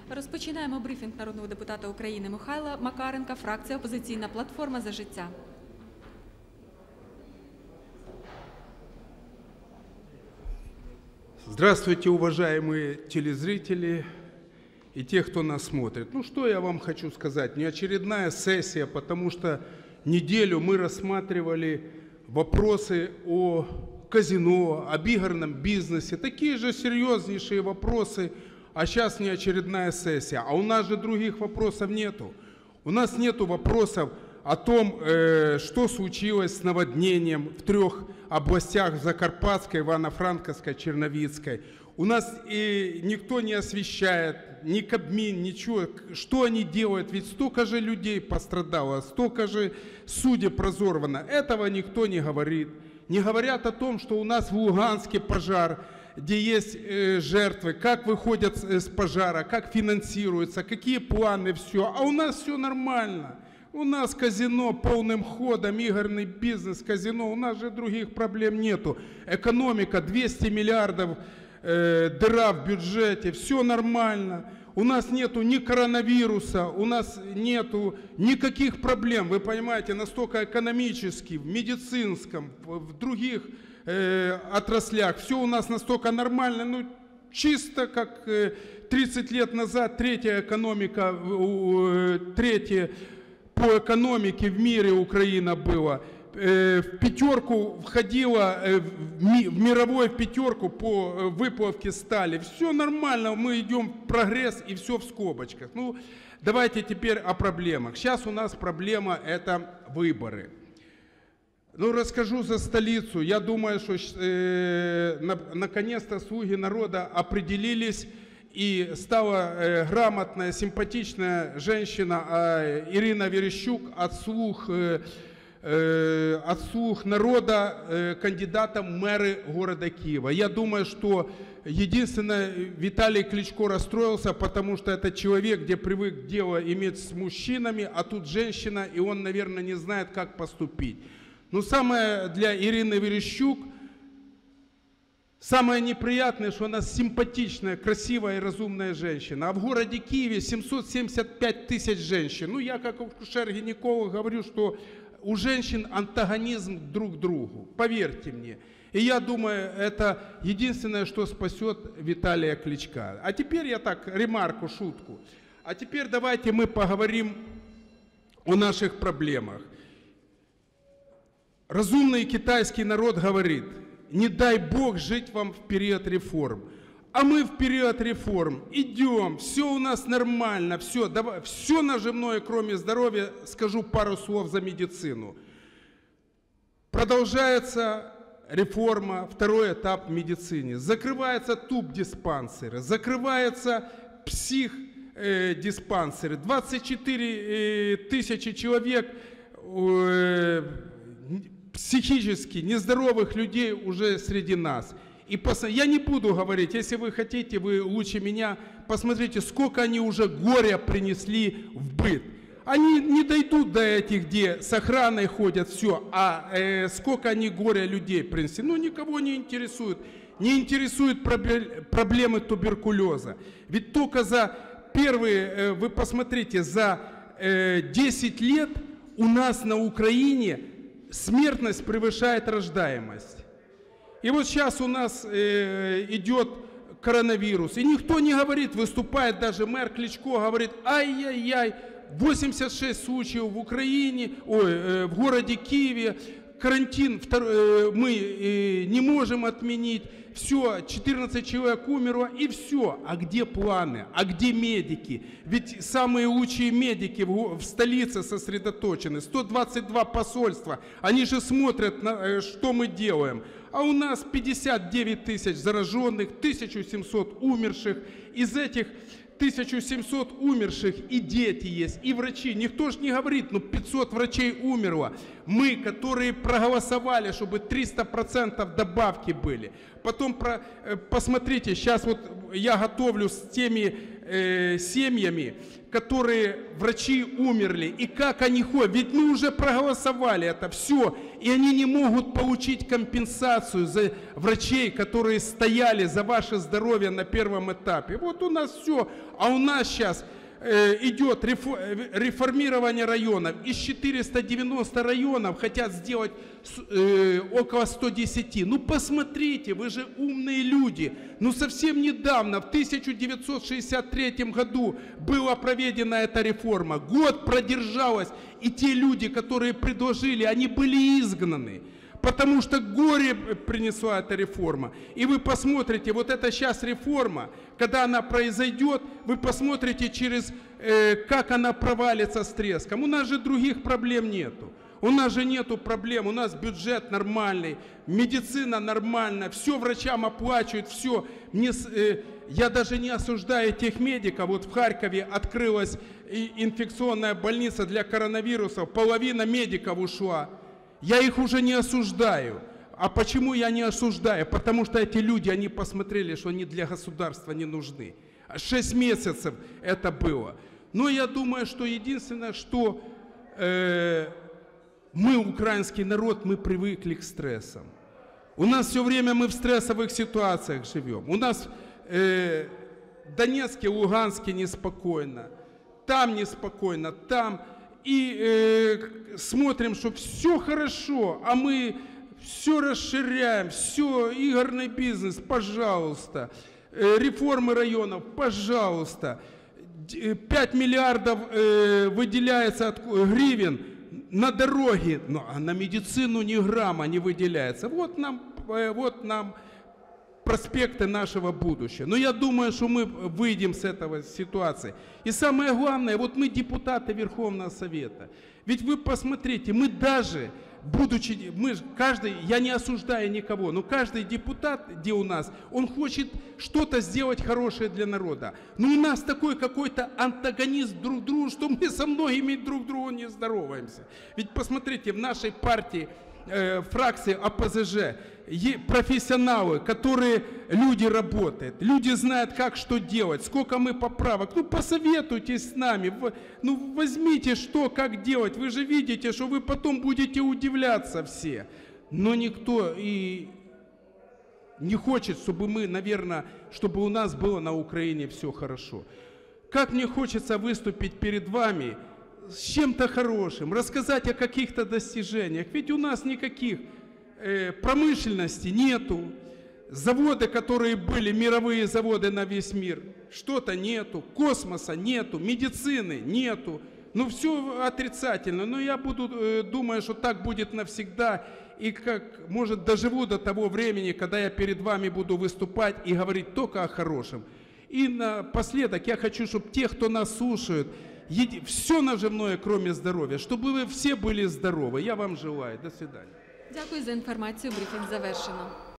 Розпочинаємо брифінг народного депутата України Михайла Макаренка, фракція «Опозиційна платформа «За життя». Здравствуйте, уважаемые телезрители и те, кто нас смотрит. Ну, что я вам хочу сказать? Не очередная сессия, потому что неделю мы рассматривали вопросы о казино, об игорном бизнесе. Такие же серьезнейшие вопросы, а сейчас не очередная сессия. А у нас же других вопросов нету. У нас нету вопросов о том, что случилось с наводнением в 3 областях: Закарпатской, Ивано-Франковской, Черновицкой. У нас никто не освещает, ни Кабмин, ничего. Что они делают? Ведь столько же людей пострадало, столько же судеб разорвано. Этого никто не говорит. Не говорят о том, что у нас в Луганске пожар, где есть жертвы, как выходят с пожара, как финансируется, какие планы, все. А у нас все нормально. У нас казино полным ходом, игорный бизнес, казино. У нас же других проблем нету. Экономика, 200 миллиардов дыра в бюджете, все нормально. У нас нету ни коронавируса, у нас нету никаких проблем. Вы понимаете, настолько экономически, в медицинском, в других отраслях. Все у нас настолько нормально, ну чисто как 30 лет назад третья экономика, третья по экономике в мире Украина была. В пятерку входила, в мировую пятерку по выплавке стали. Все нормально, мы идем в прогресс и все в скобочках. Ну, давайте теперь о проблемах. Сейчас у нас проблема – это выборы. Ну, расскажу за столицу. Я думаю, что наконец-то слуги народа определились, и стала грамотная, симпатичная женщина Ирина Верещук от слуг народа кандидатом в мэры города Киева. Я думаю, что единственное, Виталий Кличко расстроился, потому что это человек, где привык дело иметь с мужчинами, а тут женщина, и он, наверное, не знает, как поступить. Но самое для Ирины Верещук, самое неприятное, что она симпатичная, красивая и разумная женщина. А в городе Киеве 775 тысяч женщин. Ну, я как акушер-гинеколог говорю, что у женщин антагонизм друг к другу. Поверьте мне. И я думаю, это единственное, что спасет Виталия Кличка. А теперь я так, ремарку, шутку. А теперь давайте мы поговорим о наших проблемах. Разумный китайский народ говорит: не дай Бог жить вам в период реформ. А мы в период реформ идем, все у нас нормально, все, давай, все наживное, кроме здоровья. Скажу пару слов за медицину. Продолжается реформа, второй этап в медицине. Закрываются туб-диспансеры, закрываются псих-диспансеры. 24 тысячи человек психически нездоровых людей уже среди нас. И я не буду говорить, если вы хотите, вы лучше меня, посмотрите, сколько они уже горя принесли в быт. Они не дойдут до этих, где с охраной ходят, все, а сколько они горя людей принесли. Ну, никого не интересует. Не интересуют проблемы туберкулеза. Ведь только за первые, вы посмотрите, за 10 лет у нас на Украине смертность превышает рождаемость. И вот сейчас у нас идет коронавирус. И никто не говорит, выступает даже мэр Кличко, говорит: ай-яй-яй, 86 случаев в Украине, в городе Киеве, карантин мы не можем отменить. Все, 14 человек умерло, и все. А где планы? А где медики? Ведь самые лучшие медики в столице сосредоточены. 122 посольства. Они же смотрят, что мы делаем. А у нас 59 тысяч зараженных, 1700 умерших. Из этих 1700 умерших и дети есть, и врачи. Никто же не говорит, ну 500 врачей умерло. Мы, которые проголосовали, чтобы 300% добавки были. Потом посмотрите, сейчас вот я готовлю с теми семьями, которые врачи умерли, и как они ходят. Ведь мы уже проголосовали это все, и они не могут получить компенсацию за врачей, которые стояли за ваше здоровье на первом этапе. Вот у нас все, а у нас сейчас идет реформирование районов. Из 490 районов хотят сделать около 110. Ну посмотрите, вы же умные люди. Ну совсем недавно, в 1963 году была проведена эта реформа. Год продержалась, и те люди, которые предложили, они были изгнаны. Потому что горе принесла эта реформа. И вы посмотрите, вот эта сейчас реформа, когда она произойдет, вы посмотрите, как она провалится с треском. У нас же других проблем нету. У нас же нету проблем, у нас бюджет нормальный, медицина нормальная, все врачам оплачивают, все. Я даже не осуждаю тех медиков. Вот в Харькове открылась инфекционная больница для коронавируса, половина медиков ушла. Я их уже не осуждаю. А почему я не осуждаю? Потому что эти люди, они посмотрели, что они для государства не нужны. 6 месяцев это было. Но я думаю, что единственное, что мы, украинский народ, мы привыкли к стрессам. У нас все время мы в стрессовых ситуациях живем. У нас в Донецке, Луганске неспокойно, там неспокойно, там. И смотрим, что все хорошо, а мы все расширяем, все, игорный бизнес, пожалуйста, реформы районов, пожалуйста, 5 миллиардов выделяется гривен на дороги, а на медицину ни грамма не выделяется. Вот нам проспекты нашего будущего. Но я думаю, что мы выйдем с этой ситуации. И самое главное, вот мы депутаты Верховного Совета. Ведь вы посмотрите, мы даже, я не осуждаю никого, но каждый депутат, где у нас, он хочет что-то сделать хорошее для народа. Но у нас такой какой-то антагонист друг к другу, что мы со многими друг другу не здороваемся. Ведь посмотрите, в нашей партии, фракции ОПЗЖ, профессионалы, которые люди работают, люди знают, как что делать, сколько мы поправок. Ну, посоветуйтесь с нами, ну, возьмите, что, как делать. Вы же видите, что вы потом будете удивляться все. Но никто и не хочет, чтобы мы, наверное, чтобы у нас было на Украине все хорошо. Как мне хочется выступить перед вами с чем-то хорошим, рассказать о каких-то достижениях. Ведь у нас никаких промышленности нету. Заводы, которые были, мировые заводы на весь мир, что-то нету. Космоса нету, медицины нету. Ну, все отрицательно. Но я думаю, что так будет навсегда. И как, может, доживу до того времени, когда я перед вами буду выступать и говорить только о хорошем. И напоследок я хочу, чтобы те, кто нас слушают, все наживное, кроме здоровья, чтобы вы все были здоровы. Я вам желаю. До свидания. Дякую за інформацію. Брифінг завершено.